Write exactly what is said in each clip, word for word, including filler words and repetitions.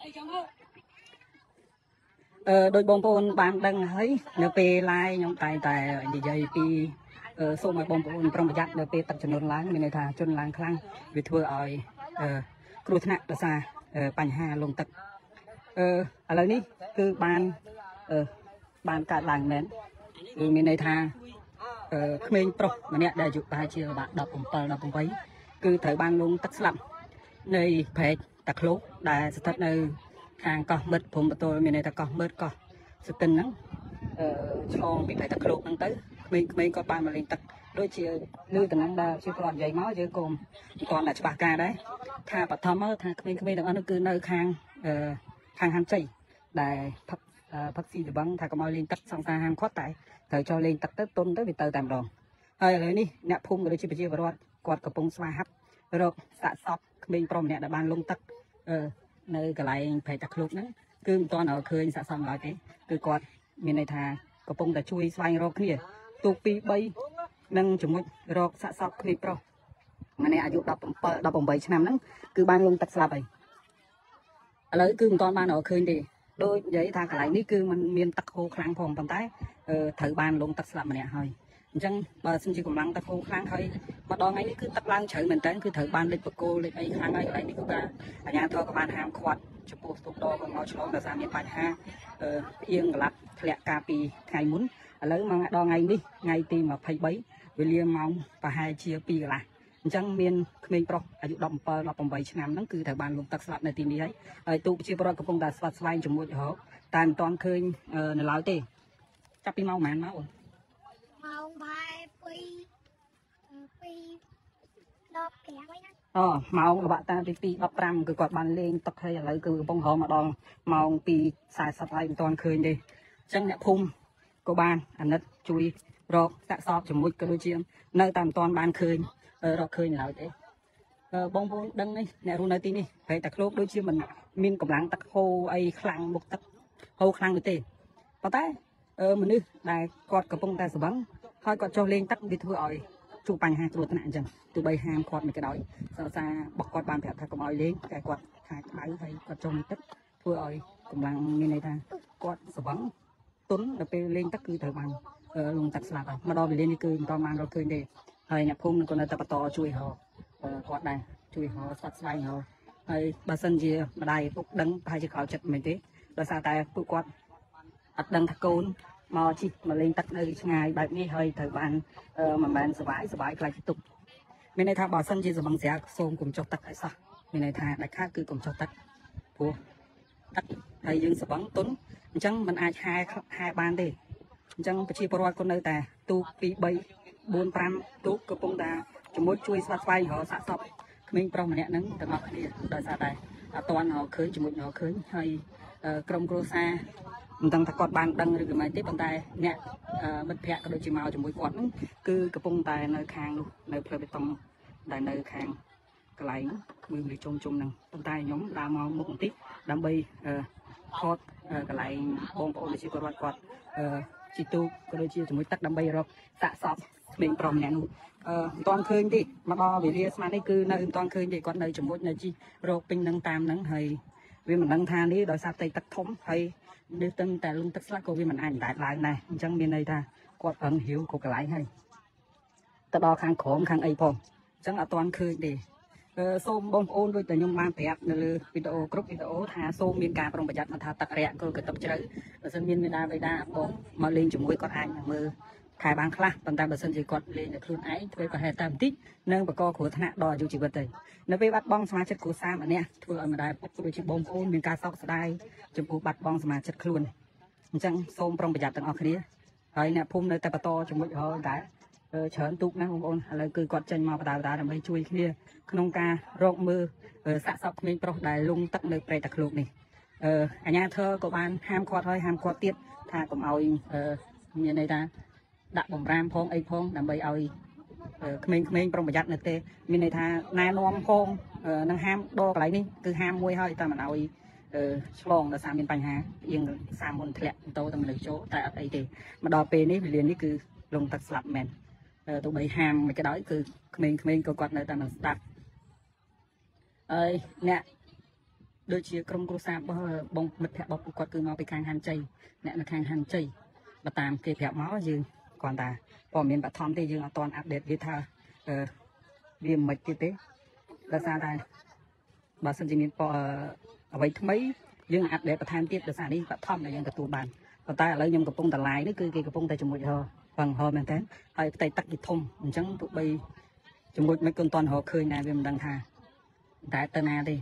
ờ đôi bông bồn bàn đằng ấy nếu pe lai nhóm tài tài đi dây pi ờ số mà bông bồn trong một giặc nếu pe tập chun láng mình này thà chun láng khăng vì thưa ỏi ờ kêu thằng là xa ờ bành hà lồng tật ờ ở đây ní cứ bàn ờ bàn cả làng nénคือมีในทางเอ่อเขมรปรกมันเนี่ยได้จุดตายเชียวบะดอกผมเปิลดอกผมไว้คือเถยบางลงตักสลับในเพจตะคลุกได้สถัดในทางก็เบิดผมประตูมีในตะก็เบิดก็สตินนั้นเอ่อชองปีไหนตะคลุกนั่งtớiเขมรเขมรก็ปานมาเล่นตักด้วยเชียวลื้อตอนนั้นได้ชื่อปลอดใหญ่ง้อเยอะกลมก่อนได้ฉบับกาได้ถ้าปัตทอมเออถ้าเขมรเขมรตรงนั้นคือในทางเอ่อทางฮันใจได้พักพักซีหรือบังถ้าก็มาเล่นตักสองทางห้ามข้อตายเธอcho lên tắt tới tôn tới bị tờ tạm đòn hơiเลยนี่เนี่ยพุ่มก็เลยชิบไปชิบไปรอดกอดกระปงสวาฮับรกสะสอบเป็นปรมเนี่ยดับบานลงตักเออในกระไรไผ่ตะคลุกนั้นคือตอนเอาเคยสะสมหลายปีคือกอดมีในทากระปงแต่ช่วยสวายรกเนี่ยตูปีใบนั่งจุ่มรกสะสอบคือปรมมันเนี่ยอายุดับเปิดดับผมใบชนะนั้นคือบานลงตักสลับไปเลยคือตอนบานเอาเคยดีโดยvậyทางกระไรนี่คือมันมีตะโคครั้งพองตอนท้ายเออถือบานลงตักสลับมาเนี่ยเฮ้ยจังบาสิจิกำลังตะโคครั้งเฮ้ยมาดองไงนี่คือตักลังเฉยเหมือนกันคือถือบานเล็กปะโกเล็กไอ้ครั้งไอ้อะไรนี่ก็การอันนี้ทอกับบานหามขวดจะปูตุกโตกับงอชลองแต่สามมีปัญหาเออเพียงหลักแหลกกาปีไงมุ้นแล้วมาดองไงนี่ไงตีมาไพ่ใบเวลียมองปะไฮเชียปีกันละจังเมียนเมียนปรอายุดำเปอร์ดำใบชนะนั่นคือถือบานลงตักสลับในทีนี้ไอ้ตูเชียปรกับพงดาสวัสดิ์สวายจมูกเหรอตามตอนเคยเออในลาวเต้จับปีเมาหมันเมาเมาไปปีปีดอกแก่ไว้นะอ๋อเมากับตาปีปีดอกปรำคือกอดบานเลงตะเคยอะไรคือปงหอมาดองเมาปีสายสบายตอนเคยดิจังเนี่ยพุ่มก็บานอันนั้นจุยรอกสะสอบจมูกกระดูกเชียมในตามตอนบานเคยเออเราเคยในลาวเต้เออบงบงดังนี่เนี่ยรู้ในที่นี่ไปตะโคกด้วยเชียมันมินกำลังตะโคไอ้คลังบุกตะโคคลังเลยเต้พอแต่เออมันนึกได้กอดกับปงแต่สบังคอยกอดโจเล่งตักวิธีอ่อยจูปังหางตัวนั่นจังตัวใบหางกอดมันกระดอยซาซาบอกกอดบานแผลถ้ากำอ่อยเล่งแกกอดหายไหลไปกอดโจมตักตัวอ่อยกำลังมีในทางกอดสบังตุ้นแล้วไปเล่งตักคือเถอะมันเออลงตักสลับมาดอไปเล่นนี่คือตอนมันเราเคยเด็กเฮ้ยเนี่ยพุ่งมันก็ในตะปะตอช่วยเขาเออกอดได้ช่วยเขาสัดสายเขาเฮ้ยบาสันเจียมาได้พวกดังพายจะเขาจัดไม่ได้โดยสาแต่พวกกอดอัดดังตะโกนมอชิมาเล่นตักในช่างไงแบบนี้เฮ้ยเถอะบานเออมันบานสบายสบายกลายตุกไม่ในทางบ่อสั้นจีสบังเสียโซมกลุ่มจกตักไอ้สักไม่ในทางแต่ข้าคือกลุ่มจกตักผัวตักไอ้ยังสบังตุ้นจังมันอาจหายหายบานดิจังไปชีพรวดคนเลยแต่ตูปีใบบุญพรำตูกระปงดาจมูกช่วยสบายหัวสะสบมิ่งปรมเนี่ยนั่งแต่มาคนนี้โดยสาแต่ตอนเขาเคยจมูกเขาเคยให้กรมโครซาตั้งแต่กอดบานดังหรือไม่ที่บนใต้เนี่ยบัดแพะก็โดยจีมาจมูกกอดนั่นคือกระปงใต้ในคางในเพลย์ไปตรงได้ในคางกระไหลมือหรือจมจมนั่งบนใต้nhómดาวมองมุกติดำใบทอดกระไหลบงโอนในชีวิตกอดจีตูก็โดยจีจมูกตักดำใบรอกสะสอบมิ่งปรมเนี่ยนู่ตอนคืนดิมาบอวิเลียสมาได้คือในตอนคืนดิก่อนในจมูกในจีโรคเป็นดังตามนั้นให้vì mình đang than đi đòi sao tay tắc thống hay đưa tênแต่ลุงตักสลักก็วิมันอ่านได้หลายในจังมีในท่ากอดอันหิวก็กระไรให้แต่ดอข้างของข้างไอพงจังเอาตอนคืนดิเออส้มบงโอนด้วยแต่ยมมาแปบในเลยวิดีโอกรุ๊ปวิดีโอหาส้มมีการปรุงประหยัดมาทาตักแระก็กระตับเจริญแต่ซึ่งมีเวลาเวลาบงมาเลี้ยงจมูกกอดอ่านมือขายบางครั้งตอนตามเปอร์เซ็นต์จีกอดเลี้ยงครูไอ้ช่วยก็ให้ตามติเนื่องประกอบขวดธนาดอยอยู่จีบเลยในเว็บบัตรบ้องสมาชิกครูสามอันเนี้ยช่วยเอามาได้ปุ๊บโดยชิบงโอนมีการซอกสได้จมูกบัตรบ้องสมาชิกครูนจังส้มปรุงประหยัดต่างออกนี้ไอ้เนี่ยพุ่มในแต่ประตูจมูกเขาได้เฉินตุกนะบงโอนอะไรคือกอดจังมาประดาประดาทำให้ช่วยเคลียร์ขนมกาโรคมือสะสมมีโปรได้ลุงตักในเปรตตะครุกนี่อันนี้เธอก็บ้านห้ามคอดให้ห้ามคอดเตี้ยถ้าผมเอามีในท่าดับบ่มรามพงไอพงดับใบเอาเขมรเขมรปรประหยัดในเตมีในท่านายนอมพงนังห้ามโดอะไรนี่คือห้ามมวยให้แต่มันเอาฉลองแต่สามเป็นปัญหายังสามคนแถลโตแต่มันเลยโจแต่ไอเตมาดอเปนี่เรียนนี่คือลงตัดสลับแมนตัวใบห้ามมันก็ได้คือเขมรเขมรก็กอดในแต่มันตัดเอ้ยเนี่ยដូចជាក្រុមគ្រួសាររបស់បងមិត្តភក្តិរបស់ពួកគាត់គឺមកពីខាងហាន់ជ័យអ្នកនៅខាងហាន់ជ័យបើតាមគេប្រាប់មកយើងគ្រាន់តែព័ត៌មានបឋមទេយើងអត់ទាន់អាប់ដេតវាថាអឺវាមិនទៀតទេដោយសារតែបើសិនជាមានព័ត៌អ្វីថ្មីយើងអាប់ដេតបន្ថែមទៀតដោយសារនេះបឋមដែលយើងទទួលបានប៉ុន្តែឥឡូវខ្ញុំកំពុងតែ live នេះគឺគេកំពុងតែជាមួយរបង្ហមែនតើហើយផ្ទៃទឹកវាធំអញ្ចឹងទោះបីជាមួយមិនគន់តន់រកឃើញដែរវាមិនដឹងថាតែទៅណាទេ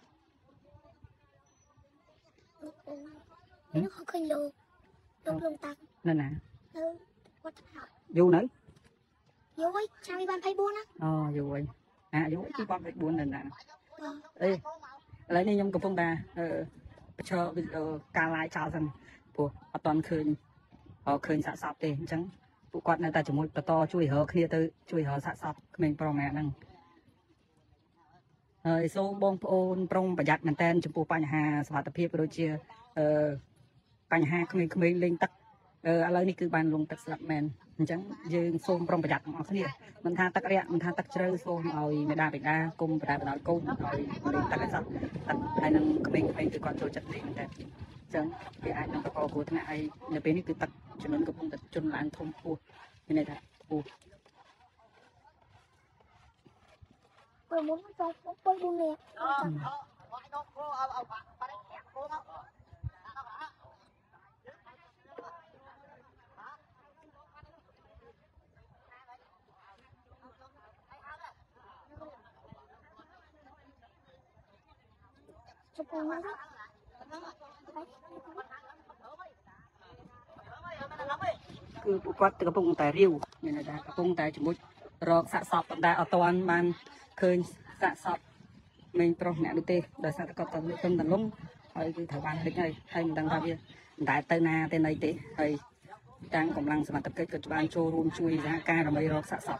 nó không khơi lô lô lông tăng នៅណា ừ what the យូរនៅ vô ấy sao đi ban thấy buôn á អូយូរវិញអាយូរពីបងពីbốnនៅណា ờ អេឥឡូវនេះខ្ញុំកំពុងតែអឺបញ្ឈរវីដេអូការ live ចោលសិនព្រោះអត់ទាន់ឃើញអត់ឃើញសាកសពទេអញ្ចឹងពួកគាត់នៅតែជាមួយបន្តជួយរកគ្នាទៅជួយរកសាកសពក្មេងប្រុសម្នាក់ហ្នឹងហើយសូមបងប្អូនប្រុងប្រយ័ត្នមែនតើចំពោះបញ្ហាសុខភាពក៏ដូចជាអឺបញ្ហាក្មេងៗលេងទឹកអឺឥឡូវនេះគឺបានលងទឹកស្លាប់មែនអញ្ចឹងយើងសូមប្រុងប្រយ័ត្នទាំងអស់គ្នាមិនថាទឹករាក់មិនថាទឹកជ្រៅសូមឲ្យមេដាបេដាគុំបដាបដោយកូនឲ្យលេងទឹកឲ្យសោះទឹកហើយនឹងក្មេងៗគឺគាត់ចូលចិត្តលេងមែនតើអញ្ចឹងគេអាចនឹងប្រកបគ្រោះថ្នាក់ហើយនៅពេលនេះគឺទឹកចំនួនកំពុងតែជន់ឡើងធំខ្ពស់មានន័យថាខ្ពស់ rồi muốn cho bôi buôn nè chụp con nó គឺពួកគាត់កំពុងតែរាវមានន័យថាកំពុងតែជាមួយរកសាកសពប៉ុន្តែអត់ទាន់បានឃើញសាកសពក្មេងប្រុសអ្នកនោះទេដោយសារតែគាត់ទៅទៅតលំហើយគឺត្រូវបានភ្លេចហើយហើយមិនដឹងថាវាមិនដែលទៅណាទេណីទេហើយតាំងកម្លាំងសមត្ថកិច្ចក៏បានចូលរួមជួយសហការដើម្បីរកសាកសព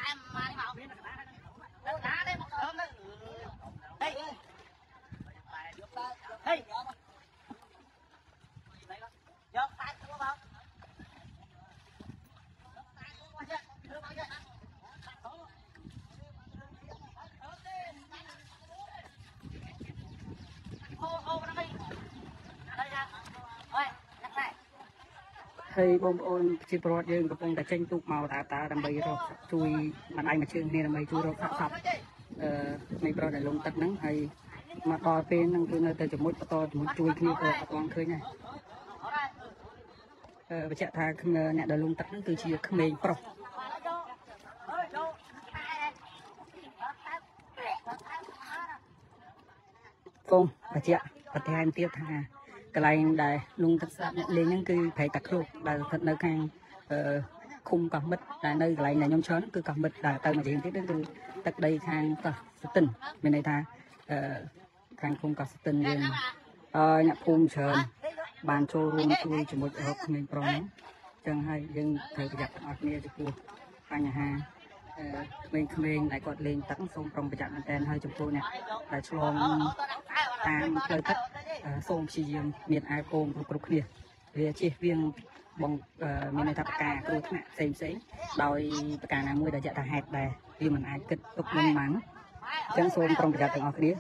ហើយបងប្អូនជាប្រវត្តិយើងកំពុងតែចេញទូកមកតាតាដើម្បីរកជួយម្ដាយមួយជើងគ្នាដើម្បីជួយរកសាកសពអឺនៃប្រុសដែលលងទឹកហ្នឹងហើយមកដល់ពេលហ្នឹងគឺនៅតែជាមួយបន្តជាមួយជួយគ្នាក៏អត់ទាន់ឃើញដែរអឺបញ្ជាក់ថាអ្នកដែលលងទឹកហ្នឹងគឺជាក្មេងប្រុសកូនបញ្ជាក់បន្ថែមទៀតថា កន្លែងដែលលងទឹកស្លាប់អ្នកលេងហ្នឹងគឺប្រែកតាគ្រូដែលស្ថិតនៅខាងអឺឃុំកោះមិត្តដែលនៅកន្លែងដែលខ្ញុំច្រើនគឺកោះមិត្តដែលទៅមកជាងទៀតគឺទឹកដីខាងកោះស្ទឹងមានន័យថាអឺខាងឃុំកោះស្ទឹងយើងអឺអ្នកភូមិច្រើនបានចូលរួមជួយជាមួយរកក្មេងប្រុសហ្នឹងអញ្ចឹងហើយយើងត្រូវប្រយ័ត្នទាំងអស់គ្នាចំពោះបញ្ហាអឺក្មេងៗដែលគាត់លេងទឹកសូមប្រុងប្រយ័ត្នមែនទែនហើយចំពោះអ្នកដែលឆ្លងតាមផ្លូវទឹក សូមព្យាយាមមានអាវពោងគ្រប់គ្នាវាជិះវៀងបងមានន័យថាប្រការគ្រោះថ្នាក់ផ្សេងផ្សេងដោយប្រការណាមួយដែលចាក់ថាហេតុដែរវាមិនអាចគិតទុកនឹងម៉ាំងអញ្ចឹងសូមប្រុងប្រយ័ត្នទាំងអស់គ្នា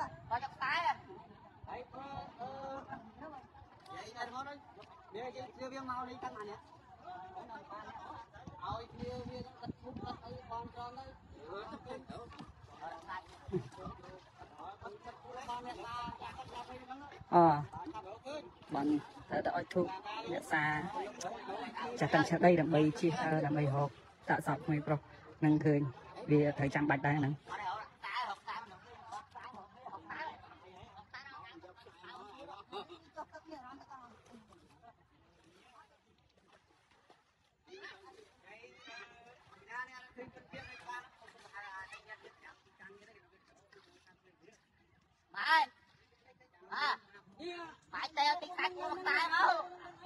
អឺបានតែឲ្យធុកអ្នកសាចាស់តាំងឆដីដើម្បីជិះដើម្បីរកតាក់សពក្មេងប្រុសនឹងឃើញវាត្រូវចាំបាច់ដែរហ្នឹង phải đeo cái cánh của tay không?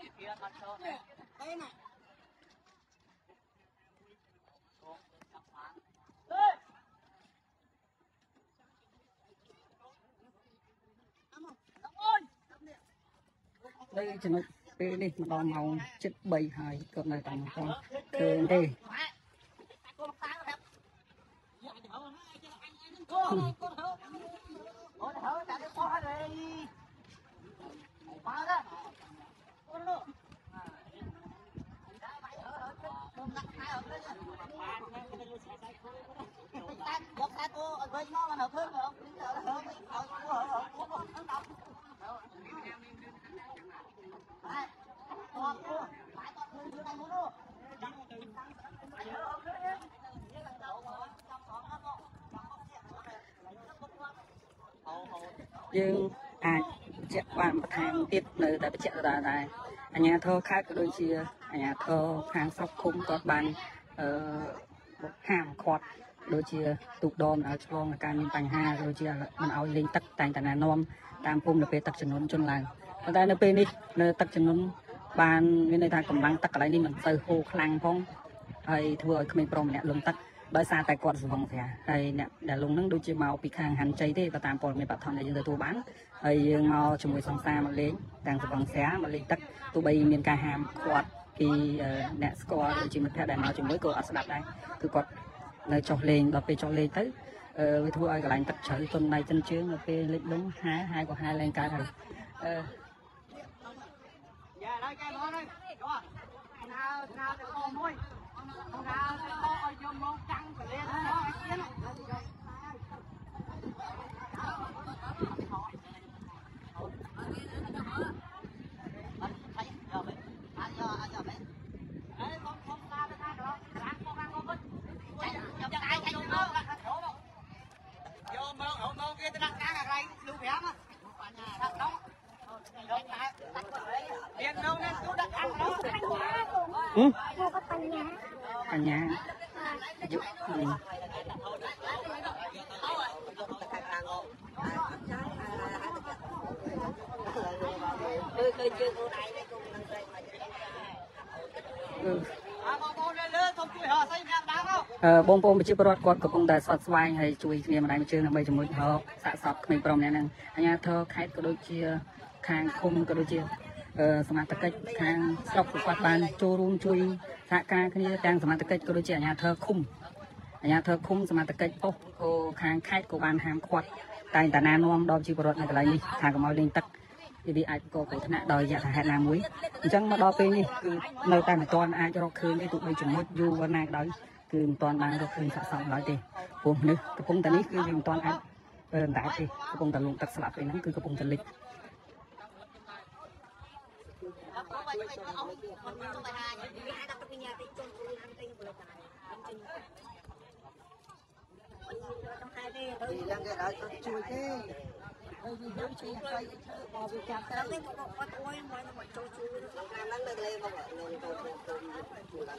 Đây cho nó đi đi mà đòn màu chết bầy hài cỡ này tầm con thường đi dương à chạy bạn một hàng tiếp nơi tại chạy ra này anh nhà thơ khác đôi chia anh nhà thơ hàng sọc khung có bàn hàm khọt đôi chia tục đòn ở trong làการមានបញ្ហាđôi chiaมันเอาលេងទឹកតែងតែណែនាំតាមភូមិនៅពេលទឹកចំនួនជន់ឡើងប៉ុន្តែនៅពេលនេះនៅទឹកចំនួនបានមានន័យថាកម្លាំងទឹកកន្លែងនេះមិនទៅហូរខ្លាំងផងហើយធ្វើឲ្យក្មេងប្រុសម្នាក់លងទឹកដោយសារតែគាត់ស្វឹងស្រាហើយអ្នកដែលលងនឹងដូចជាមកពីខាងហាន់ជ័យទេក៏តាមព័ត៌មានបឋមដែលយើងទទួលបានហើយយើងមកជាមួយសង្សារមកលេងទាំងស្វឹងស្រាមកលេងទឹកទោះបីមានការហាមគាត់ពីអ្នកស្គាល់ដូចជាមិត្តភក្តិដែលមកជាមួយក៏អត់ស្ដាប់ដែរគឺគាត់នៅចុះលេងដល់ពេលចុះលេងទៅវាធ្វើឲ្យកន្លែងទឹកជ្រៅទុនដៃចិនជើងនៅពេលលិចលងហាហាក៏ហាឡើងកើតហើយអឺយ៉ាដល់កែមកហើយណាណាទៅអមួយណាទៅឲ្យយកមកចាំងកលេនមកឲ្យទៀតបញ្ញាយុបងប្អូនប្រជាពលរដ្ឋគាត់កំពុងតែស្វាត់ស្វែងហើយជួយគ្នាម្ដាយម្ជើងដើម្បីជំនួយរកសាកសពក្មេងប្រុសម្នាក់ហ្នឹងអាជ្ញាធរខេត្តក៏ដូចជាខាងឃុំក៏ដូចជាសមាជិកខាងស្រុកគាត់បានចូលរួមជួយសហការគ្នាទាំងសមាជិកក៏ដូចជាអាជ្ញាធរឃុំអាជ្ញាធរឃុំសមាជិកប៉ុស្តិ៍ក៏ខាងខេត្តក៏បានហាមឃាត់តែងតែណែនាំដល់ប្រជាពលរដ្ឋនៅកន្លែងនេះថាកុំឲ្យលេងទឹកវាអាចបង្កគ្រោះថ្នាក់ដោយយថាហេតុណាមួយអញ្ចឹងមកដល់ពេលនេះគឺនៅតែមិនទាន់អាចរកឃើញទេទោះបីជំនួយយូរប៉ុណ្ណាក៏ដោយគឺមិនទាន់បានរកឃើញសាកសពឡើយទេព្រោះមនុស្សកំពុងតែនេះគឺវាមិនទាន់អាចរំដាច់ទេកំពុងតែលងទឹកស្លាប់ពេលហ្នឹងគឺកំពុងតែលិចជួយទេហើយវាយើងជួយទៅមកវាចាប់ទៅមកគាត់អួយមកមកចូលជួយខាងហ្នឹងនៅលេមកនឹងចូលជួយជួយឡើង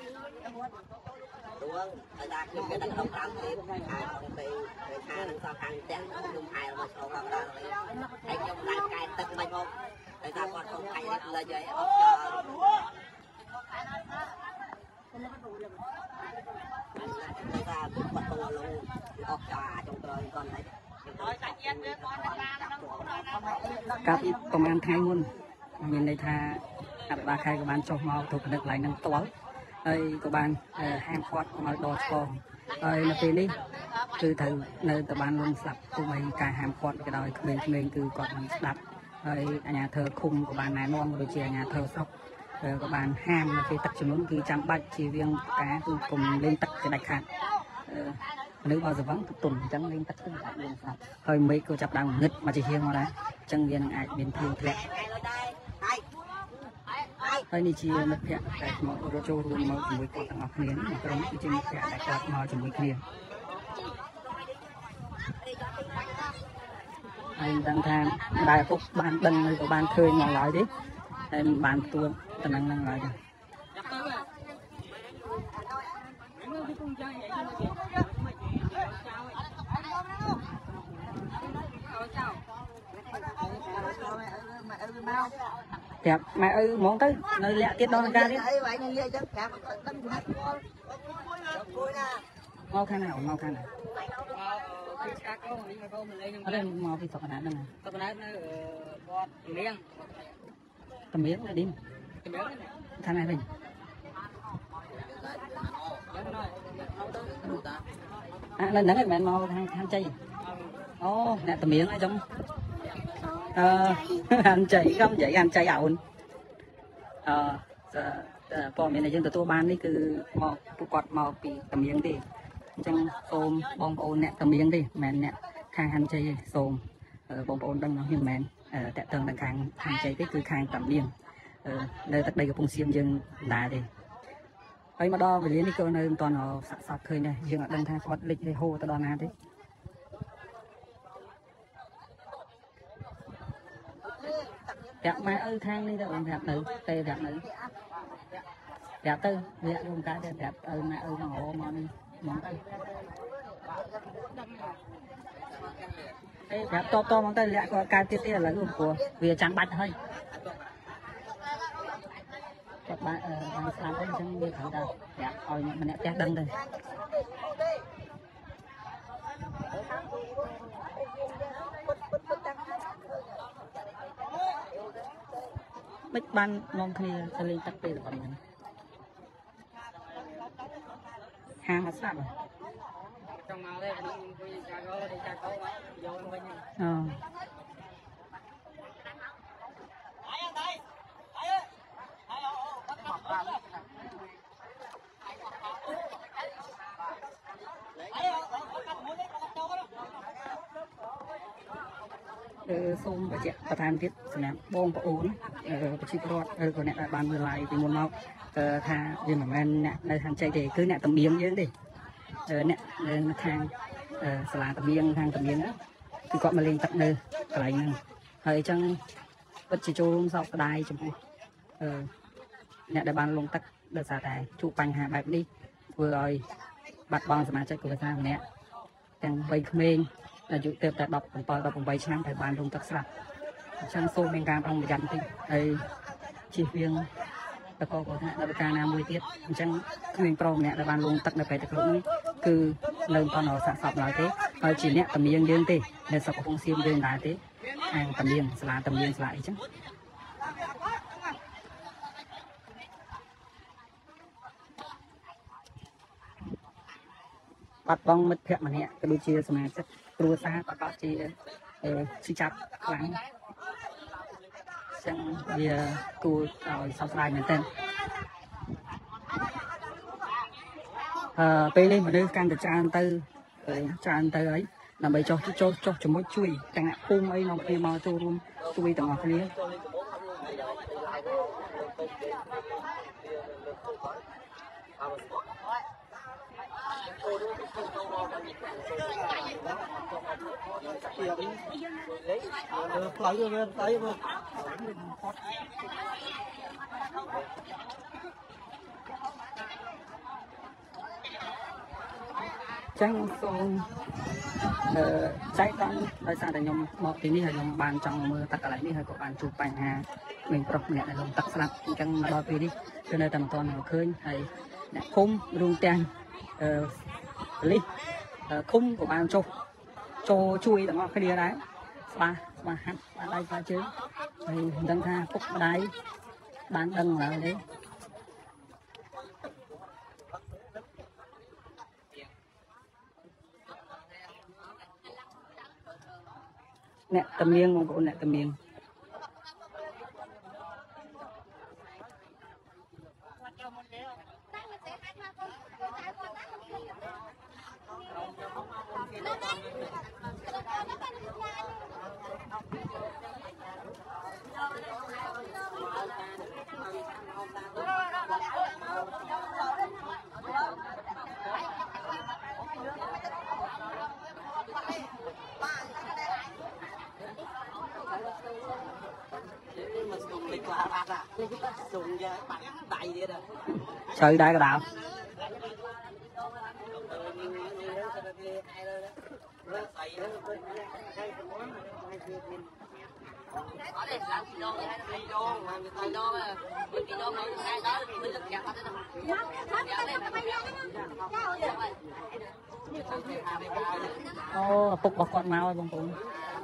ដួងហើយដាក់ខ្ញុំគេដាក់ក្នុងតាមទៀតខាងទៅទៅខាងហ្នឹងសោះខាងផ្ទះខ្ញុំហែមកចូលមកដល់ហើយខ្ញុំឡើងកែទឹកមិនមកតែថាគាត់ក្នុងថ្ងៃនេះលើយឲ្យអត់ចោលថាគាត់ទៅលងអត់ចោលអាចចង់ក្រោយគាត់ហើយកាប់ប្រហែលថ្ងៃមុនមានន័យថាអភិបាលខេត្តក៏បានចុះមកទៅពិនិត្យកន្លែងហ្នឹងផ្ទាល់ហើយក៏បានហាមឃាត់មកដល់ឆ្កងហើយនៅពេលនេះគឺត្រូវនៅតែបានលងស្លាប់ទោះបីការហាមឃាត់ក៏ដោយក្មេងៗគឺគាត់មិនស្ដាប់ហើយអាជ្ញាធរឃុំក៏បានណែនាំដូចជាអាជ្ញាធរស្រុកក៏បានហាមនៅពេលទឹកជំនន់គឺចាំបាច់ជៀសវាងការគឺកុំលេងទឹកជាដាច់ខាតនៅបើស្វឹងទុនអញ្ចឹងលេងទឹកគឺអាចលេងស្លាប់ហើយមេឃក៏ចាប់ដើមងឹតមកជាហៀងមកដែរអញ្ចឹងវានឹងអាចមានភ្លៀងធ្លាក់ហើយនេះជាមិត្តភក្តិដែលមករត់ចូលរួមមកជាមួយគាត់ទាំងអស់គ្នានេះក្រុមគឺជាមិត្តភក្តិដែលគាត់មកជាមួយគ្នាហើយដឹងថាដែលពុកបានដឹងឬក៏បានឃើញមកឡើយទេហើយមិនបានទទួលតំណែងហ្នឹងឡើយទេប្រាប់ម៉ែឪហ្មងទៅនៅលាក់ទៀតដល់ការទៀតអីvậyលាក់ចឹងប្រាប់ដឹងថាគាត់មកខាងណាមកខាងណាឆ្កាកោនេះមកកោមកលេងអត់មកពីសុកណាហ្នឹងសុកណានៅគាត់លៀងតម្រៀងឌីមតម្រៀងខាងណាវិញអានៅហ្នឹងមិនមែនមកខាងខាងជ័យអូអ្នកតម្រៀងអីចឹងអឺហាន់ចៃកំចៃហាន់ចៃអូនអឺព័ត៌មានដែលយើងទទួលបាននេះគឺមកពួកគាត់មកពីតម្រៀងទេចឹងសូមបងប្អូនអ្នកតមៀងទេមិនមែនអ្នកខាងហាន់ជ័យទេសូមបងប្អូនដឹងខ្ញុំមិនមែនតាក់ទងដល់ខាងហាន់ជ័យទេគឺខាងតមៀងនៅទឹកដីកំពង់សៀមយើងដែរទេហើយមកដល់វេលានេះក៏នៅមិនទាន់សាក់សពឃើញដែរយើងអត់ដឹងថាគាត់លិចឬហូរទៅដល់ណាទេប្រាប់ម៉ែឪខាងនេះទៅបងប្រាប់ទៅទេប្រាប់នៅប្រាប់ទៅវារួមការទៅប្រាប់ឪម៉ែឪមកអូមកនេះមកទៅអេប្រាប់តតមកទៅលាក់គាត់ការទៀតទៀតឥឡូវព្រោះវាចាំបាច់ហើយគាត់បានអឺបានស្លាប់ទៅអញ្ចឹងវាត្រូវតែប្រាប់ឲ្យអ្នកម្នាក់ផ្ទះដឹងទៅមិនបាននាំគ្នាទៅលេងទឹកពេលប៉ុណ្ណឹងហាងអត់ស្លាប់ចង់មកទេខ្ញុំវិញចាកោទេចាកោយកវិញអូសូមបញ្ជាក់ប្រធានទៀតសម្រាប់បងប្អូនប្រជាពលរដ្ឋក៏អ្នកដែលបានមើល live ពីមុនមកថាវាមិនមែនអ្នកនៅខាងជ័យទេគឺអ្នកតមៀងយើងទេអ្នកនៅខាងសាលាតមៀងខាងតមៀងគឺគាត់មកលេងទឹកនៅកន្លែងហ្នឹងហើយអញ្ចឹងពិតជាចូលរួមសោកស្ដាយចំពោះអ្នកដែលបានលងទឹកដោយសារតែជួបបញ្ហាបែបនេះធ្វើឲ្យបាត់បង់សមាជិកគ្រួសារម្នាក់ទាំងវ័យក្មេងអាយុទៅតែដប់7 18ឆ្នាំតែបានលងទឹកស្លាប់អញ្ចឹងសូមមានការប្រុងប្រយ័ត្នបន្តិចហើយជៀសវាងតកកថាដល់ការណាមួយទៀតអញ្ចឹងគ្មានប្រុសម្នាក់ដែលបានលងទឹកនៅពេលទឹកនេះគឺនៅមិនទាន់សាកសពឡើយទេហើយជាអ្នកតមៀងយើងទេនៅស្រុកកំពង់សៀមយើងដែរទេខាងតមៀងសាលាតមៀងសាលាអីចឹងបាត់បង់មិត្តភក្តិម្នាក់ក៏ដូចជាសមាជិកគ្រួសារក៏ក៏ជាស៊ីចាប់ខ្លាំងចឹងវាគួរឲ្យសោកស្ដាយមែនទែនអឺពេលនេះមនុស្សកាន់តែច្រើនទៅច្រើនទៅហើយដើម្បីចុះចុះចុះជាមួយជួយទាំងអ្នកភូមិអីនាំគ្នាមកចូលរួមជួយទាំងអស់គ្នាផ្លូវវាស្អីមកចឹងសូមអឺចែកដល់ដោយសារតែខ្ញុំមកទីនេះហើយខ្ញុំបានចង់មើលទឹកកន្លែងនេះហើយក៏បានជួបបញ្ហាមានប្រុសម្នាក់ដែលលងទឹកស្លាប់អញ្ចឹងមកដល់ពេលនេះគឺនៅតែមិនទាន់ឃើញហើយអ្នកភូមិរួមទាំងអឺប៉ូលីសឃុំក៏បានចុះចូលជួយទាំងអស់គ្នាដែរស្បាស្បាហាត់ស្បាដៃស្បាជើងហើយមិនដឹងថាពុកម្ដាយបានដឹងឡើយទេអ្នកតមៀងបងប្អូនអ្នកតមៀងchơi đây cái đạo ô phục bọc con máu bông bông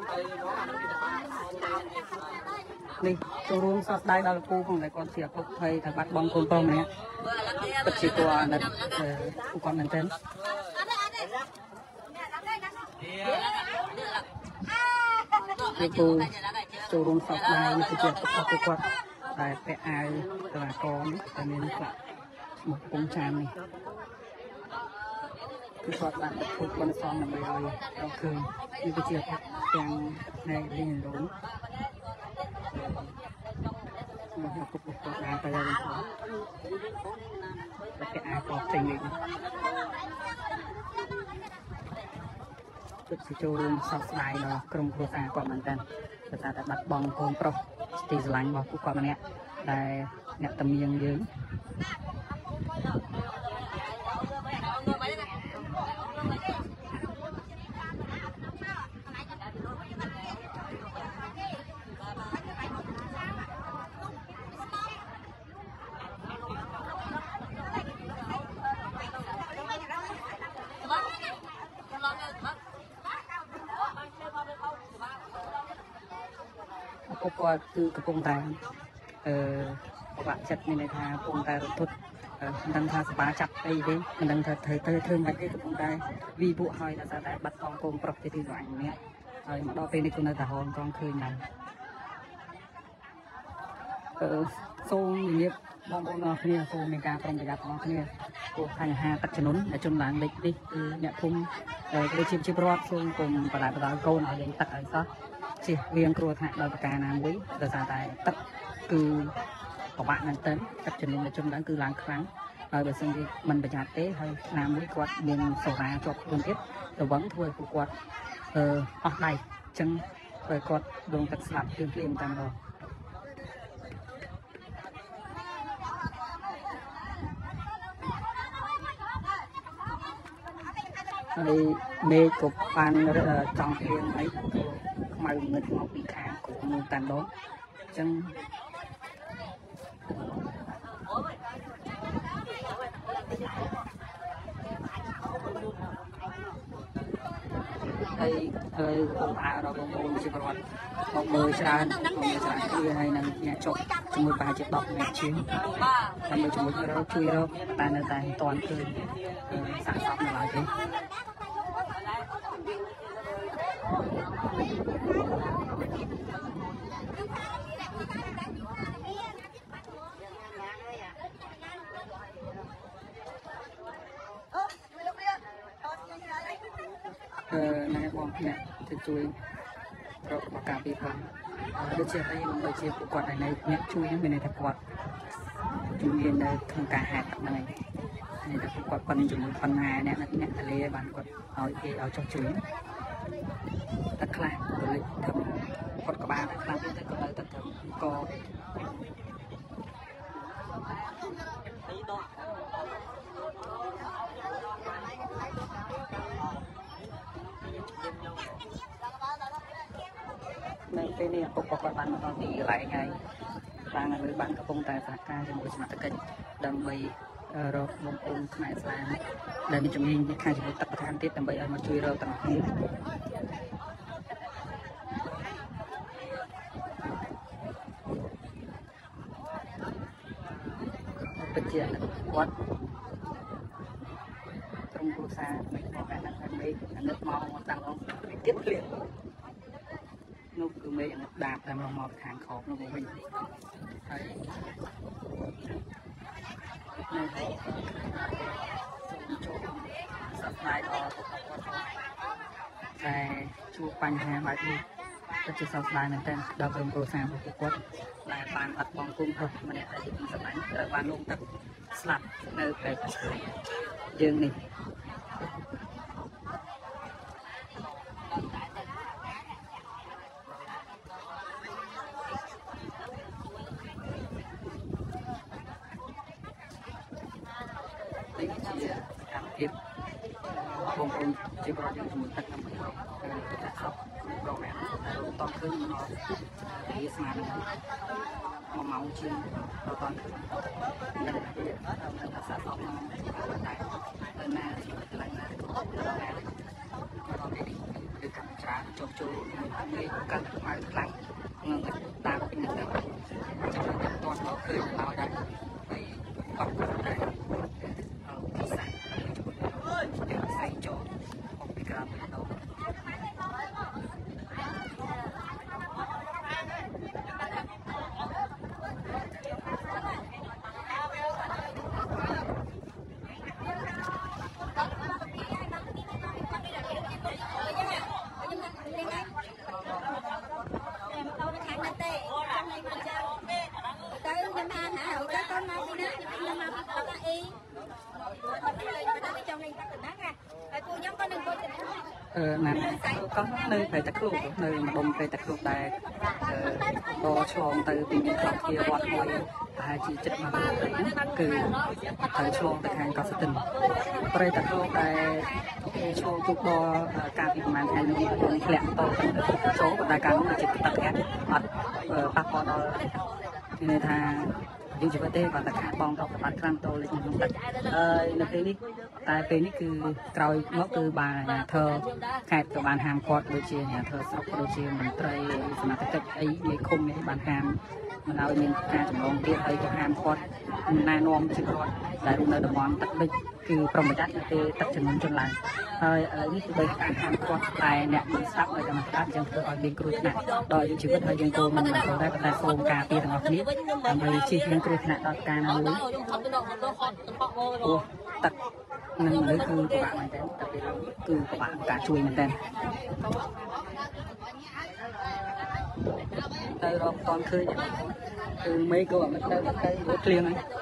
នេះចូលរួមសោកស្ដាយដល់ពូផងតែគាត់ជាឪពុកហើយថាបាត់បង់កូនប្រុសម្នាក់ពិតជាគួរអាណិតពូគាត់មែនទែនគឺពូចូលរួមសោកស្ដាយនេះគឺជាឪពុករបស់គាត់តែពាក់អាវតើកនេះតែមានខ្លះមកពងចាននេះគឺគាត់បានធ្វើបនសំដើម្បីឲ្យដល់ឃើញវាគឺជាទាំងในเรื่องរងមកពុកពុកបានទៅហើយតែគេអាចបោះចេញវិញជិតសិចូលរួមសោកស្ដាយដល់ក្រុមគ្រួសារគាត់មែនតើដោយសារតែបាត់បង់កូនប្រុសទីស្រឡាញ់របស់ពួកគាត់ម្នាក់ដែលអ្នកតាមៀងយើងពួកគាត់គឺកំពុងតែអឺបាក់ចិត្តមានន័យថាកំពុងតែរត់មិនដឹងថាសបាចាប់អីទេមិនដឹងថាធ្វើទៅធ្វើមិនទេកំពុងតែវីពួកហើយដល់តែបាត់បង់កូនប្រុសទីទីស្រឡាញ់ម្នាក់ហើយមកដល់ពេលនេះគឺនៅតែហងកងឃើញដែរអឺសូមនិយាយបងប្អូនអរគ្នាសូមមានការប្រុងប្រយ័ត្នបងប្អូនព្រោះបញ្ហាទឹកជំនន់ដែលចំឡើងលេខនេះគឺអ្នកភូមិដូចជាជាប្រវត្តិសូមកុំបដាបដាកូនឲ្យលេងទឹកឲ្យសោះជិះវៀងគ្រោះថ្នាក់ដល់ប្រការណាមួយដោយសារតែទឹកគឺពិបាកមែនទែនទឹកជំនន់ដែលចំឡើងគឺឡើងខ្លាំងហើយបើសិនជាមិនប្រយ័ត្នទេហើយណាមួយគាត់មានសូរ៉ាជាប់ខ្លួនទៀតរវឹងធ្វើឲ្យពួកគាត់អឺអស់ដៃអញ្ចឹងធ្វើឲ្យគាត់ដងទឹកស្លាប់ភ្លាមៗតែម្ដងហើយមេឃក៏បានចង់ព្រៀងអីខ្មៅងឹតមកពីខាងគ្រូមួយតែម្ដងអញ្ចឹងហើយហើយបងប្អូនរបស់បងប្អូនជាប្រវត្តិមកមើលច្រើនមកមើលច្រើនគឺហើយនឹងអ្នកចុកជាមួយប្រហែលជាដប់អ្នកជាងដើម្បីជាមួយរកជួយរកតែនៅតែមិនទាន់ឃើញសាកសពនៅឡើយទេអឺណែបងអ្នកទៅជួយរកបកាពីផងដូចជាអីដូចជាពួកគាត់ឯនៅអ្នកជួយហ្នឹងមានន័យថាគាត់ជួយមាននៅក្នុងការហាត់ហ្នឹងឯងនេះតែពួកគាត់ប៉ុនជាមួយប៉ុណ្ណាអ្នកអ្នកតលេបានគាត់ឲ្យគេឲ្យចុះជួយតែខ្លះទៅធ្វើគាត់ក្បាលខ្លះទៅក៏នៅតែធ្វើកនៅពេលនេះពុកគាត់បានមកដល់ទីកន្លែងហើយបាននៅបានកំពុងតែសហការជាមួយសមាជិកដើម្បីរកបងប្អូនខ្មែរស្លាមដែលមានជំនាញខាងជាមួយទឹកប្រធានទៀតដើម្បីឲ្យមកជួយរកទាំងគ្នាពិតជាគាត់ក្រុមគ្រួសារមិនមកតែដល់មេឃអានិតមកតាំងមកទៀតភ្លៀងនោះគឺមេឃអានិតដាបតែមកមកខាងខោនោះវិញហើយនៅចូលសប្តាហ៍ដល់តែជួបបញ្ហាបែបនេះទៅជាសោកស្ដាយមែនទែនដល់ក្រុមគ្រួសាររបស់គាត់ដែលបានបាត់បង់គុំប្រុសម្នាក់ដែលជាទីស្រឡាញ់ត្រូវបានលងទឹកស្លាប់នៅពេលយើងនេះជាកម្មភាពបងប្អូនជាប្រយោជន៍ជាមួយទឹកដើម្បីឲ្យទឹកសពប្រមាណតឃើញមកវាស្មានមកម៉ោងជាងដល់តឃើញនៅតែអាសាសពមកតែទៅណាកន្លែងណាដល់ណាដល់ពេលនេះគឺកម្មច្រើនចុះចូលមួយកាត់ខ្មៅខ្លាំងនឹងតាមពីនេះទៅចាំតែតតឃើញដល់ដែរហើយអត់គាត់ដែរភាសាយើងใส่โจออกពីក្រៅទៅដល់អអឺណាក៏នៅព្រៃតាគ្រូនៅម្ដុំព្រៃតាគ្រូដែរអឺក៏ឆ្លងទៅពីមានក្របជាវត្តមួយប្រហែលជាចិត្តមកព្រៃហ្នឹងគឺត្រូវឆ្លងទៅខាងកោះស្ទឹងព្រៃតាគ្រូដែរឆ្លងទូកដល់ការពីប្រហែលថ្ងៃនេះធ្លាក់តទៅចូលតែការនោះជាទឹកធាក់អត់ប៉ះពាល់ដល់មានន័យថាយូរជីវិតទេគាត់តែខាតបងទៅបាត់ក្រាំតូលេខក្នុងទឹកហើយនៅពេលនេះតែពេលនេះគឺក្រោយមកគឺបានអាជ្ញាធរខេត្តក៏បានហាមគាត់ដូចជាអាជ្ញាធរស្រុកដូចជាមន្ត្រីសមាជិកអីមេឃុំនេះបានហាមមិនឲ្យមានការចម្លងទៀតហើយក៏ហាមគាត់ណែនាំជាគាត់ដែលនៅតំបន់ទឹកលិចគឺប្រុងប្រយ័ត្ននៅពេលទឹកជំនន់ចុះឡើងហើយឥឡូវនេះគឺបីការហាមគាត់តែអ្នកមិនស្ដាប់ហើយតែមិនស្ដាប់អញ្ចឹងធ្វើឲ្យមានគ្រោះថ្នាក់ដល់ជីវិតហើយយើងក៏មិនបានចូលដែរតែសូមការពារទាំងអស់គ្នាដើម្បីជៀសវាងគ្រោះថ្នាក់ដល់ការណាមួយអូទឹកនឹងលើគឺពិបាកមែនតើតែពេលគឺពិបាកការជួយមែនតើទៅរកតន់ឃើញគឺមេក៏មិនទៅទៅរត់ឃ្លៀងហ្នឹង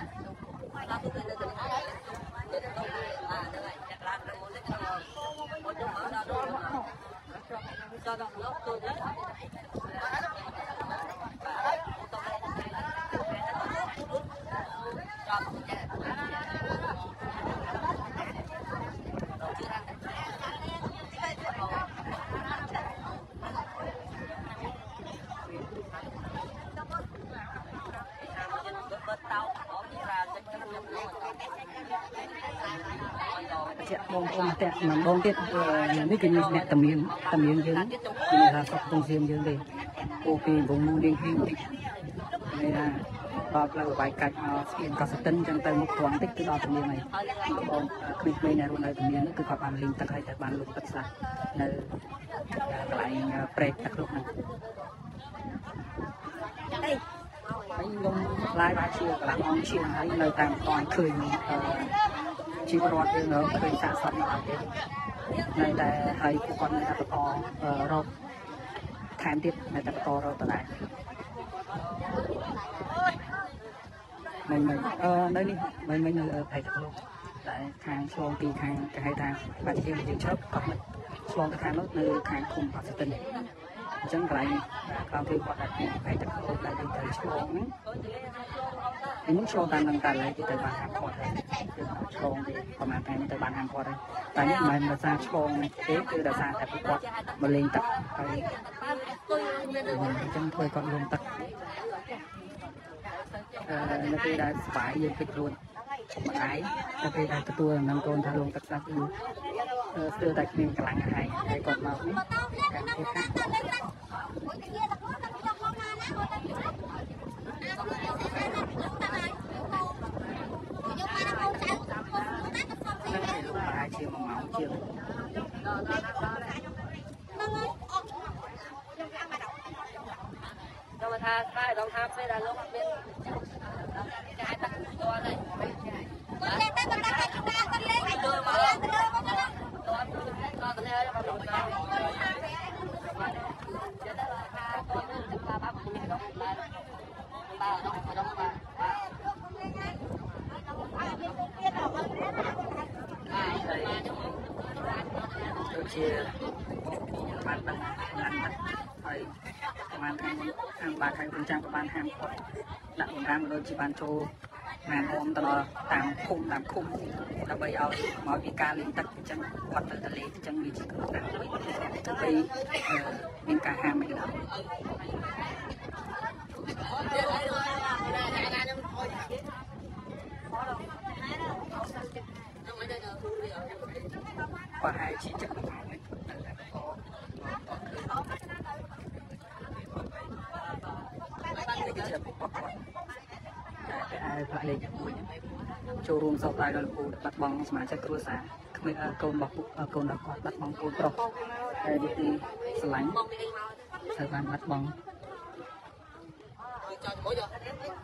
ជាបងប្អូនតែម្ដងទៀតនេះគឺអ្នកតំមានតំមានយើងគឺថាស្រុកកំពង់សៀមយើងទេអូពីបងមូលៀងហ៊ីងតិចនេះថាដល់ផ្លូវបាយកាច់មកស្គៀនកោះស្ទឹងចឹងទៅមុខត្រង់តិចគឺដល់តំមានហើយបងគ្មានៗនៅរស់នៅតំមានគឺគាត់បានលេងទឹកហើយតែបានលុបទឹកខ្លះនៅកន្លែងព្រែកទឹកគ្រប់ហ្នឹងហើយខ្ញុំឡាយបានជាកន្លងអង្គជាហើយនៅតាមតនឃើញជីវរដ្ឋយើងឃើញសាកសពនៅអត់ទេនៅតែហើយពួកគាត់នៅតែបន្តរកថែមទៀតនៅតែបន្តរកដដែលមិនមិនអឺនៅនេះមិនមិននៅផែទឹកលោកតែខាងឆ្លងពីខាងគេហៅថាបាច់យើងយើងឈប់គាត់មិនឆ្លងទៅខាងនោះនៅខាងឃុំបាត់ស្ទឹងអញ្ចឹងកន្លែងក្រោមគឺគាត់ដាក់ពីផែទឹកលោកដែលយើងត្រូវឆ្លងហ្នឹងខ្ញុំឆ្លងតាមនឹងតែឡើយទៅបានហាមគាត់ហើយឆ្លងទេប្រហែលថ្ងៃនេះទៅបានហាមគាត់ហើយតែនេះមិនមែនដោយសារឆ្លងទេគឺដោយសារតែពួកគាត់មកលេងទឹកហើយអញ្ចឹងធ្វើគាត់លងទឹកអឺនៅពេលដែលស្បាយយើងគិតរួចម្ដាយនៅពេលដែលទទួលនឹងកូនថាលងទឹកស្ដាប់គឺស្ទើរតែគ្មានកន្លងហើយហើយគាត់មកនេះការធ្វើការជាមួយម៉ោងជាងចូលមកថាស្បាយដល់ថាពេលដែលលោកអត់មានចាយទឹកស្គាល់ទេគាត់លេងតែបណ្ដាឲ្យច្បាស់គាត់លេងឲ្យចូលមកទៅទៅមកទៅដល់ទៅទៅហើយមកដល់បាទជាបានដឹងបានហើយបានខាងខាងបាទខាងប្រចាំក៏បានហាមគាត់ដាក់បង្រាមដូចជាបានចូលបានអមទៅដល់តាមភូមិតាមឃុំដើម្បីឲ្យមកពីការលេងទឹកអញ្ចឹងគាត់ទៅទលេអញ្ចឹងវាជាគ្រោះថ្នាក់មួយដើម្បីមានការហាមមិនដល់ប្រហែលជាចិត្តមកហើយផ្លាកលេខមួយចូលរួមសោកស្ដាយដល់លោកពូបាត់បង់សមាជិកគ្រួសារក្មេងកូនរបស់ពុកកូនរបស់គាត់បាត់បង់កូនប្រុសហើយនេះគឺស្រឡាញ់ត្រូវបានបាត់បង់ចូលជាមួយយក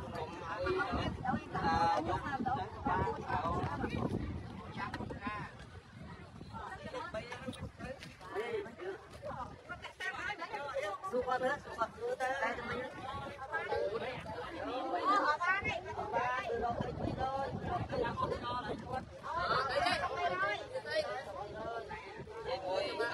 សុខអត់ទេសុខអត់ទេតែមិន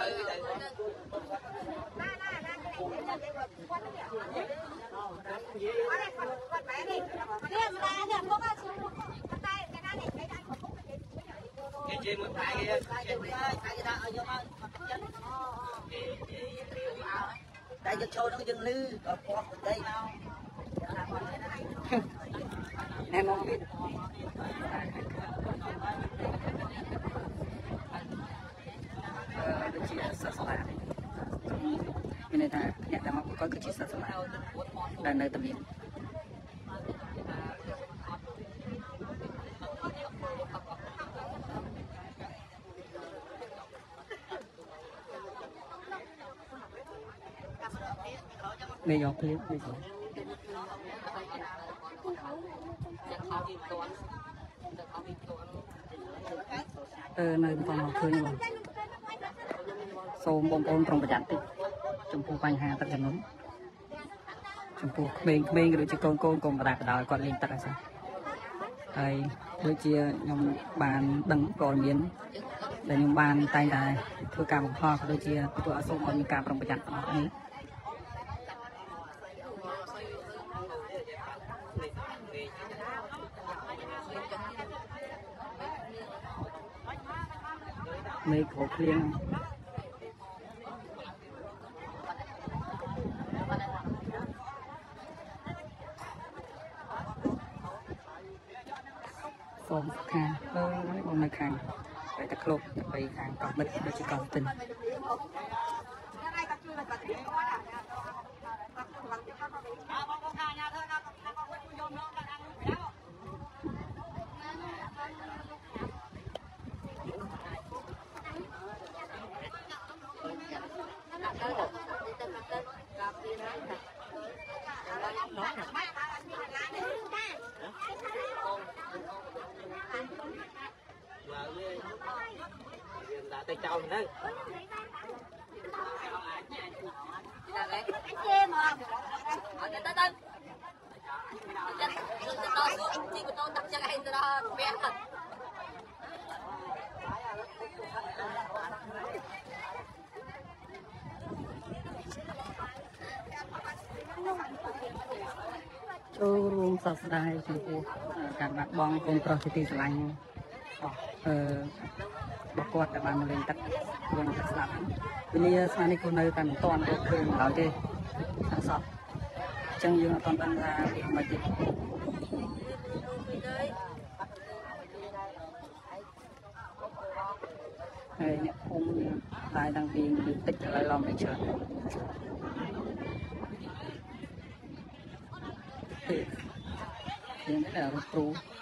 đại dân châu nó dân lư ở qua đây nào em không biết cái chị sợ sợ lại nên là nhận ra mà có cái chị sợ sợ lại là nơi tầm nhìn bây giờ clip bây giờ ờ nơi còn học khơi mà xôm bông bông trong bạch tị trong khu quanh hà tất cả nóng trong khu bên bên cái chỉ con con con đạt đòi còn lên tất cả sao đây đôi chia nhóm bàn đắng còn miến để nhóm bàn tay này thưa cả một kho đôi chia tụi xôm còn cả trong bạch tị ấy mấy cổ phiên phòng khang hơi nói con này khang phải tắt lột phải khang còn mất để chỉ còn tình tay trâu mình đấy ចូលរួមសោកស្ដាយចំពោះការបាត់បង់កូនប្រុសជាទីស្រឡាញ់អឺរបស់គាត់ដែលបានមកលេងទឹកវិញស្លាប់វេលាស្មាននេះគាត់នៅតែមិនទាន់រកឃើញឡើយទេអត់សោះអញ្ចឹងយើងអត់ទាន់ដឹងថាវាមិនទេហើយអ្នកភូមិតែតាំងពីតិចឥឡូវឡំទៅច្រើនយើងតែរកគ្រូ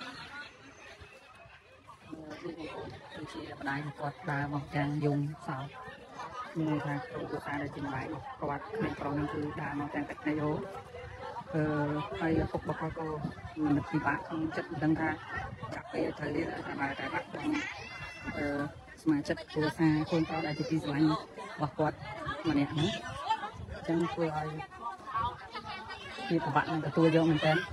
ជាបណ្ដាញគាត់ដើរមកទាំងយំសោកមានថាគ្រូភាសាដែលចំណាយគាត់គ្មានប្រុសនឹងគឺដើរមកទាំងទឹកណៃអូអឺហើយឪពុករបស់គាត់ក៏មិនពិបាកក្នុងចិត្តដឹងថាចាក់ពេលត្រូវរៀនតែបែរតែបាក់អឺសមាជិកគ្រួសារកូនប្រុសដែលជាទីស្រឡាញ់របស់គាត់ម្នាក់ហ្នឹងអញ្ចឹងធ្វើឲ្យវាពិបាកនឹងទទួលយកមែនតើ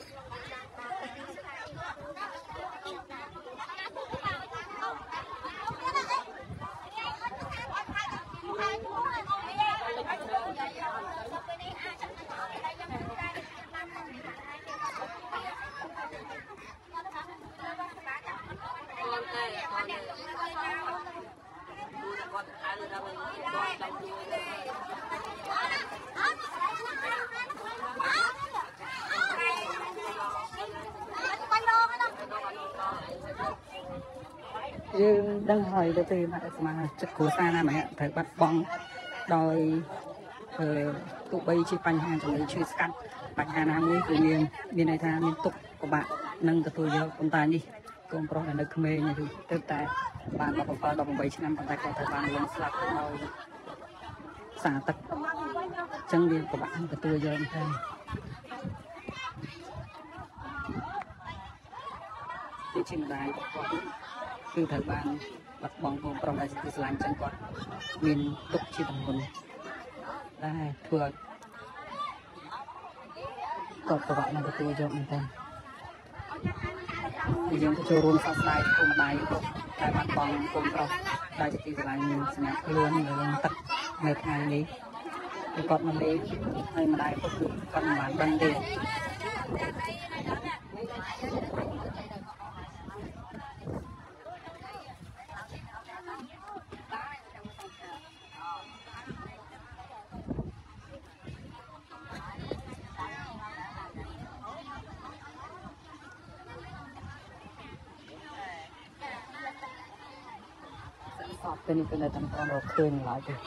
យើងដឹងហើយទៅពេលមកស្មាចិត្តគ្រួសារណាម្នាក់ត្រូវបាត់បង់ដោយអឺទោះបីជាបញ្ហាជំងឺឈឺស្កាត់បញ្ហាណាមួយគឺមានមានន័យថាមានទុកពិបាកនឹងទទួលយកប៉ុន្តែនេះកូនប្រុសដែលនៅក្មេងនេះទើបតែបានដប់bảy ដប់៨ឆ្នាំប៉ុន្តែគាត់ត្រូវបានលងស្លាប់ដោយសារទឹកអញ្ចឹងវាពិបាកទទួលយកទៅទីជាម្ដាយគាត់គឺត្រូវបានបាត់បង់កូនប្រុសដែលជាស្រឡាញ់ចឹងគាត់មានទុកជាទម្ងន់ដែលធ្វើឲ្យគាត់ពិបាកនឹងទទួលយកមែនតើយើងទៅចូលរួមសោកស្ដាយគុំម្ដាយតែបាត់បង់កូនប្រុសដែលជាទីស្រឡាញ់សម្រាប់ខ្លួននៅទឹកនៅថ្ងៃនេះ thì còn mà lấy hay mà đại có cứ còn bán bằng đi sọt bên bên này tầm con đồ khơi lại đi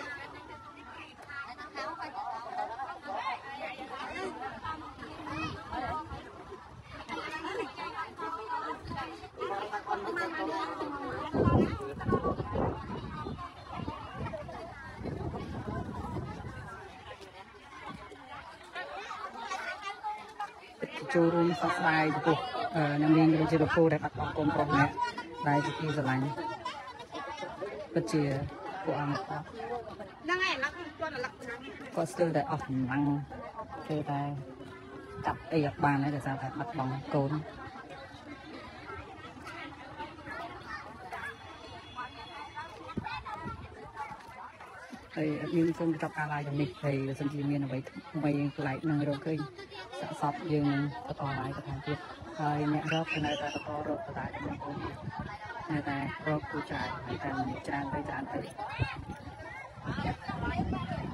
chú rung sắp bài của cô nằm bên bên trên cô để bắt bóng công công này bài của cô giờ lạnh bất chia của anh có sư để ọc năng kêu ta tập y ọc bàn này để sao phải bắt bóng côn thì nhưng không tập ca lại trong này thì sinh viên miền vậy vậy lại năng rồi kinh sắp sắp nhưng có to lại có thành tiếpហើយអ្នករកនៅតែបន្តរកបតាក្នុងគុំនៅតែរកគូចាយតែច្រើនទៅច្រើនទៅ